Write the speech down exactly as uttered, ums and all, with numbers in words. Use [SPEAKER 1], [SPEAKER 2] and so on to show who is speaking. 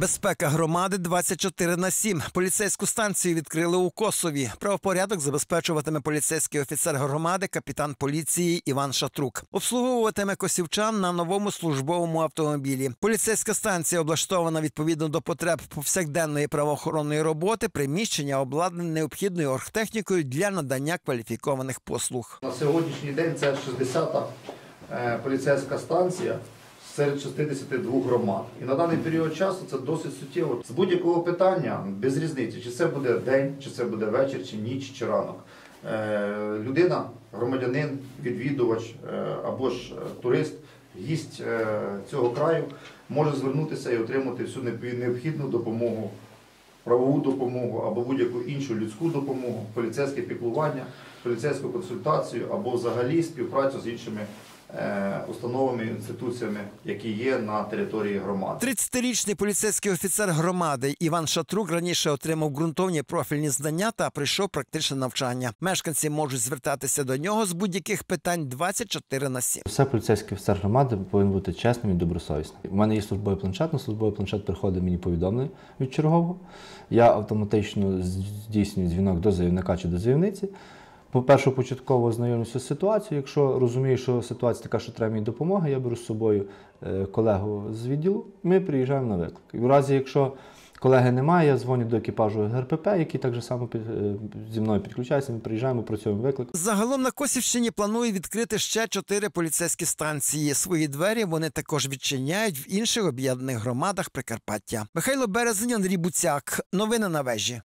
[SPEAKER 1] Безпека громади двадцять чотири на сім. Поліцейську станцію відкрили у Косові. Правопорядок забезпечуватиме поліцейський офіцер громади, капітан поліції Іван Шатрук. Обслуговуватиме косівчан на новому службовому автомобілі. Поліцейська станція облаштована відповідно до потреб повсякденної правоохоронної роботи, приміщення обладнане необхідною оргтехнікою для надання кваліфікованих послуг.
[SPEAKER 2] На сьогоднішній день це шістдесята поліцейська станція серед шістдесяти двох громад. І на даний період часу це досить суттєво. З будь-якого питання, без різниці, чи це буде день, чи це буде вечір, чи ніч, чи ранок. Людина, громадянин, відвідувач або ж турист, гість цього краю може звернутися і отримати всю необхідну допомогу, правову допомогу або будь-яку іншу людську допомогу, поліцейське піклування, поліцейську консультацію або взагалі співпрацю з іншими установами, інституціями, які є на території громади.
[SPEAKER 1] тридцятирічний поліцейський офіцер громади Іван Шатрук раніше отримав ґрунтовні профільні знання та прийшов практичне навчання. Мешканці можуть звертатися до нього з будь-яких питань двадцять чотири на сім.
[SPEAKER 3] Все поліцейський офіцер громади повинен бути чесним і добросовісним. У мене є службовий планшет, на службовий планшет приходить мені повідомлення від чергового. Я автоматично здійснюю дзвінок до заявника чи до заявниці. По-перше, початково ознайомлюся з ситуацією. Якщо розумію, що ситуація така, що треба мені допомоги, я беру з собою колегу з відділу, ми приїжджаємо на виклик. І в разі, якщо колеги немає, я дзвоню до екіпажу ГРПП, який так само зі мною підключається, ми приїжджаємо, працюємо виклик.
[SPEAKER 1] Загалом на Косівщині планують відкрити ще чотири поліцейські станції. Свої двері вони також відчиняють в інших об'єднаних громадах Прикарпаття. Михайло Березень, Андрій Буцяк. Новини на вежі.